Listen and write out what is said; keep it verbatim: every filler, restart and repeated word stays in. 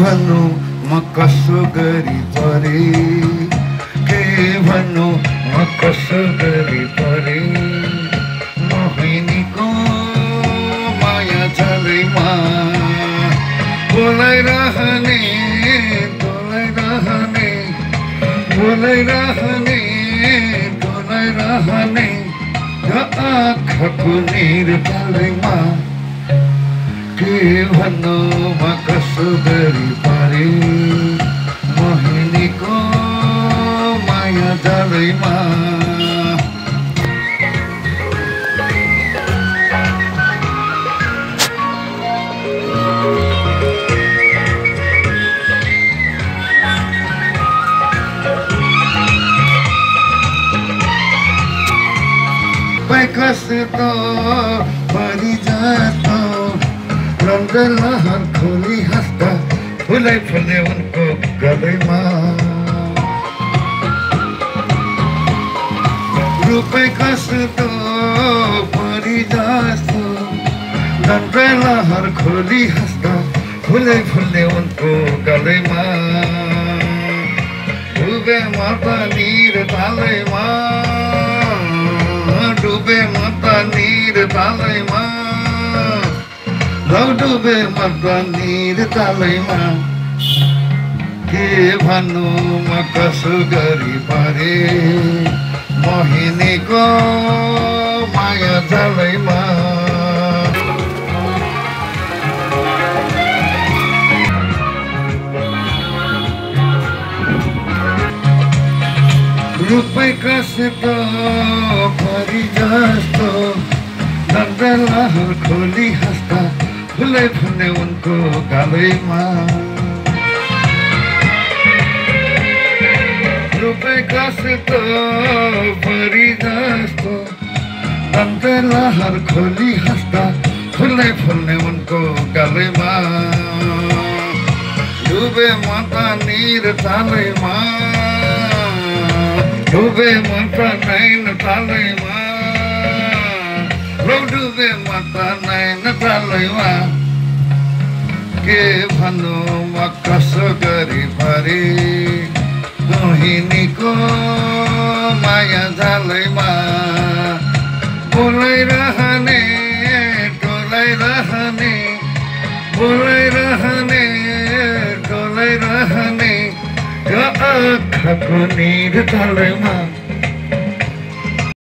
भन्नु म कसो गरी परे के भन्नु म कसो गरी परे मोहिनीको माया झलैमा बोलाइरहने डोलाइरहने बोलाइरहने डोलाइरहने यो आँखाको निर्भलैमा के भन्नु म कसो गरी परे मोहिनीको माया झलैमा कस्तो परी जातो रंग लहर खोली हंसता फूले फूले उनको गलैमा रूपे कस्तो परी जातो रंग लहर खोली हंसता फूले फूले उनको गलैमा डूबे माता नीर तालैमा डूबे माता नीर तालैमा लौ डूबे माता नीर तालैमा के भन्नु म कसो गरी परे मोहिनीको माया झलैमा रूपै कस्तो परी जस्तो रंग लहर खोली हंसता फूले फूले उनको गलैमा रूपै कस्तो परी जस्तो रंग लहर खोली हंसता फूले फूले उनको गलैमा डूबे माता नीर तालैमा डूबे माता नैन तालैमा लौ डूबे माता नैन तालैमा के भन्नु म कसो गरी परे मोहिनीको माया झलैमा बोलाइरहने डोलाइरहने बोलाइरहने डोलाइरहने यो आँखाको निर झलैमा